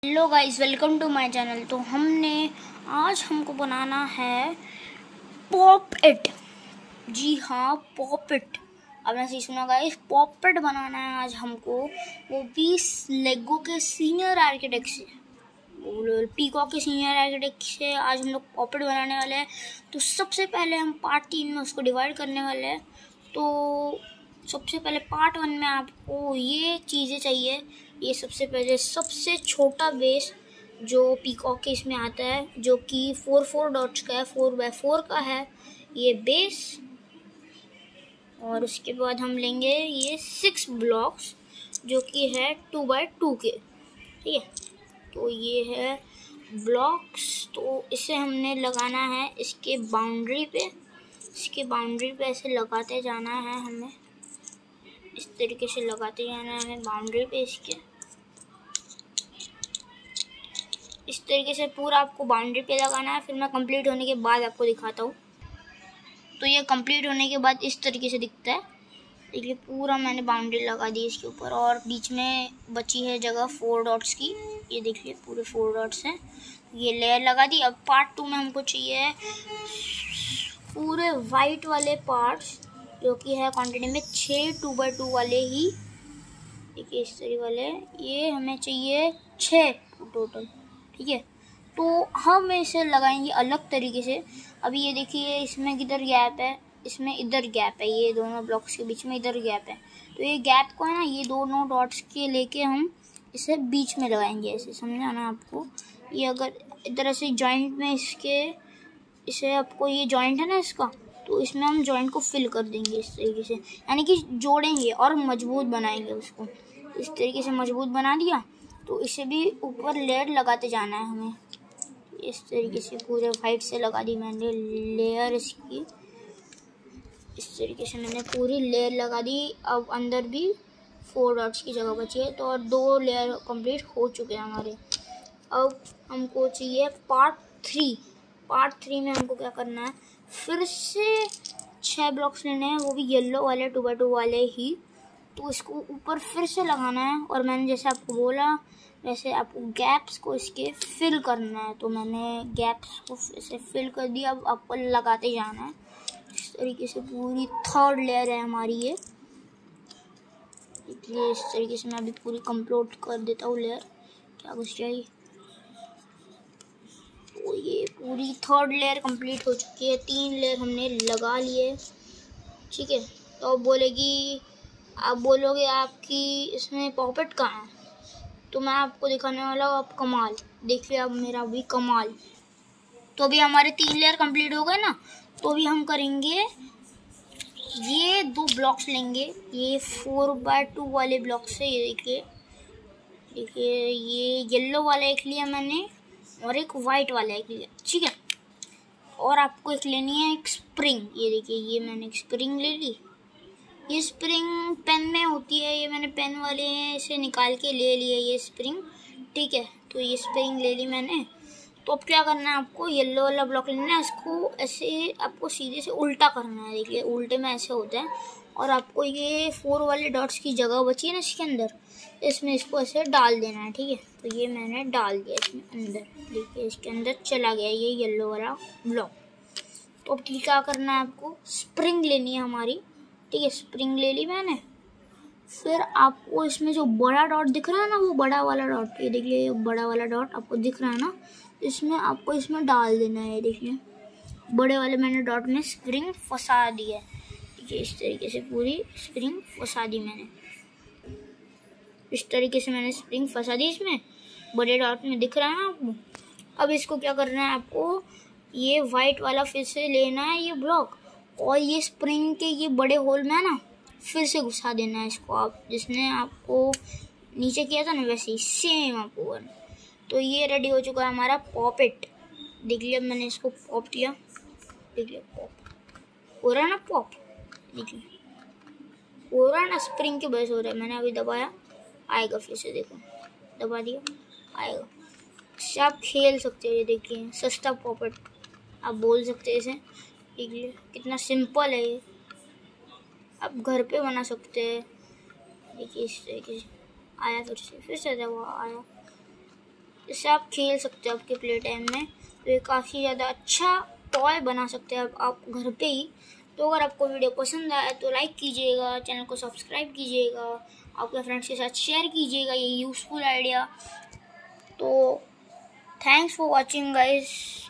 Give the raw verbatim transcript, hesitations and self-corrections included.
Hello guys, welcome to my channel. तो हमने आज हमको बनाना है पॉप इट। जी हाँ, पॉप इट। आपने सही सुना गाइस, पॉप इट बनाना है आज हमको, वो भी लेगो के सीनियर आर्किटेक्ट से, पीकॉक के सीनियर आर्किटेक्ट से आज हम लोग पॉप इट बनाने वाले हैं। तो सबसे पहले हम पार्ट तीन में उसको डिवाइड करने वाले हैं। तो सबसे पहले पार्ट वन में आपको ये चीज़ें चाहिए। ये सबसे पहले सबसे छोटा बेस जो पीकॉक के इसमें आता है, जो कि फोर फोर डॉट्स का है, फोर बाय फोर का है ये बेस। और उसके बाद हम लेंगे ये सिक्स ब्लॉक्स जो कि है टू बाय टू के, ठीक है। तो ये है ब्लॉक्स। तो इसे हमने लगाना है इसके बाउंड्री पे, इसके बाउंड्री पे ऐसे लगाते जाना है हमें, इस तरीके से लगाते जाना है बाउंड्री पे इसके, इस तरीके से पूरा आपको बाउंड्री पे लगाना है। फिर मैं कंप्लीट होने के बाद आपको दिखाता हूँ। तो ये कंप्लीट होने के बाद इस तरीके से दिखता है। देखिए पूरा मैंने बाउंड्री लगा दी इसके ऊपर, और बीच में बची है जगह फोर डॉट्स की। ये देखिए पूरे फोर डॉट्स हैं। ये लेयर लगा दी। अब पार्ट टू में हमको चाहिए पूरे वाइट वाले पार्ट्स, जो कि है क्वान्टिटी में छः टू बाई टू वाले ही। देखिए इस तरीके वाले ये हमें चाहिए छः टोटल, ठीक है। तो हम इसे लगाएंगे अलग तरीके से। अभी ये देखिए इसमें किधर गैप है, इसमें इधर गैप है, ये दोनों ब्लॉक्स के बीच में इधर गैप है। तो ये गैप को है ना, ये दोनों डॉट्स के लेके हम इसे बीच में लगाएंगे, ऐसे समझाना आपको। ये अगर इधर ऐसे जॉइंट में इसके, इसे आपको ये जॉइंट है ना इसका, तो इसमें हम जॉइंट को फिल कर देंगे इस तरीके से, यानी कि जोड़ेंगे और मजबूत बनाएंगे उसको। इस तरीके से मजबूत बना दिया। तो इसे भी ऊपर लेयर लगाते जाना है हमें, इस तरीके से पूरे वाइट से लगा दी मैंने लेयर इसकी। इस तरीके से मैंने पूरी लेयर लगा दी। अब अंदर भी फोर डॉट्स की जगह बची है, तो और दो लेयर कंप्लीट हो चुके हैं हमारे। अब हमको चाहिए पार्ट थ्री। पार्ट थ्री में हमको क्या करना है, फिर से छः ब्लॉक्स लेने हैं, वो भी येलो वाले टू बाई टू वाले ही। तो इसको ऊपर फिर से लगाना है, और मैंने जैसे आपको बोला वैसे आपको गैप्स को इसके फिल करना है। तो मैंने गैप्स को इसे फिल कर दिया। अब आपको लगाते जाना है इस तरीके से। पूरी थर्ड लेयर है हमारी ये, इसलिए इस तरीके से मैं अभी पूरी कंप्लीट कर देता हूँ लेयर। क्या कुछ चाहिए, तो ये पूरी थर्ड लेयर कंप्लीट हो चुकी है। तीन लेयर हमने लगा लिए, ठीक है। तो अब बोलेगी, आप बोलोगे आपकी इसमें पॉपेट कहाँ है, तो मैं आपको दिखाने वाला हूँ। आप कमाल देखिए, अब मेरा भी कमाल। तो अभी हमारे तीन लेयर कंप्लीट हो गए ना। तो अभी हम करेंगे, ये दो ब्लॉक्स लेंगे, ये फोर बाय टू वाले ब्लॉक्स है। ये देखिए देखिए ये येलो वाला एक लिया मैंने, और एक वाइट वाला एक लिया, ठीक है। और आपको एक लेनी है एक स्प्रिंग। ये देखिए ये मैंने एक स्प्रिंग ले ली। ये स्प्रिंग पेन में होती है, ये मैंने पेन वाले हैं इसे निकाल के ले लिया ये स्प्रिंग, ठीक है। तो ये स्प्रिंग ले ली मैंने। तो अब क्या करना है, आपको येलो वाला ब्लॉक लेना है, इसको ऐसे आपको सीधे से उल्टा करना है। देखिए उल्टे में ऐसे होता है। और आपको ये फोर वाले डॉट्स की जगह बची है ना इसके अंदर, इसमें इसको ऐसे डाल देना है, ठीक है। तो ये मैंने डाल दिया इसमें अंदर, देखिए इसके अंदर चला गया ये येलो वाला ब्लॉक। तो अब क्या करना है, आपको स्प्रिंग लेनी है हमारी, ठीक है। स्प्रिंग ले ली मैंने। फिर आपको इसमें जो बड़ा डॉट दिख रहा है ना, वो बड़ा वाला डॉट, ये देखिए ये बड़ा वाला डॉट आपको दिख रहा है ना, इसमें आपको इसमें डाल देना है। देखिए बड़े वाले मैंने डॉट में स्प्रिंग फंसा दी है, देखिए इस तरीके से पूरी स्प्रिंग फंसा दी मैंने। इस तरीके से मैंने स्प्रिंग फंसा दी इसमें, बड़े डॉट में दिख रहा है ना आपको। अब इसको क्या करना है, आपको ये वाइट वाला फिर से लेना है ये ब्लॉक, और ये स्प्रिंग के ये बड़े होल में है ना, फिर से घुसा देना है इसको। आप जिसने आपको नीचे किया था ना, वैसे ही सेम आपको करना। तो ये रेडी हो चुका है हमारा पॉपेट। देख लिया मैंने इसको पॉप किया, देख लिया पॉप हो रहा है ना, पॉप देखिए हो रहा है ना, स्प्रिंग के वजह से हो रहा है। मैंने अभी दबाया, आएगा फिर से, देखो दबा दिया आएगा। इससे आप खेल सकते हो, ये देखिए सस्ता पॉपेट आप बोल सकते हैं इसे। देखिए कितना सिंपल है ये, आप घर पे बना सकते हैं। देखिए इस तरीके से आया, फिर से फिर से दबा आया, इससे आप खेल सकते हो आपके प्ले टाइम में। तो ये काफ़ी ज़्यादा अच्छा टॉय बना सकते हैं आप, आप घर पे ही। तो अगर आपको वीडियो पसंद आए तो लाइक कीजिएगा, चैनल को सब्सक्राइब कीजिएगा, आपके फ्रेंड्स के साथ शेयर कीजिएगा ये यूज़फुल आइडिया। तो थैंक्स फॉर वॉचिंग गाइस।